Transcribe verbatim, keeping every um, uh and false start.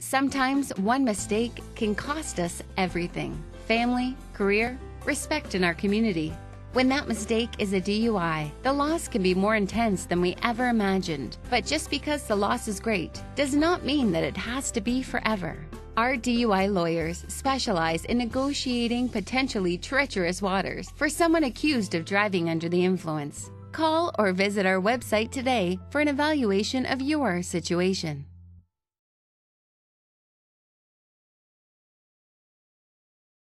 Sometimes one mistake can cost us everything: family, career, respect in our community. When that mistake is a D U I, the loss can be more intense than we ever imagined. But just because the loss is great does not mean that it has to be forever. Our D U I lawyers specialize in negotiating potentially treacherous waters for someone accused of driving under the influence. Call or visit our website today for an evaluation of your situation.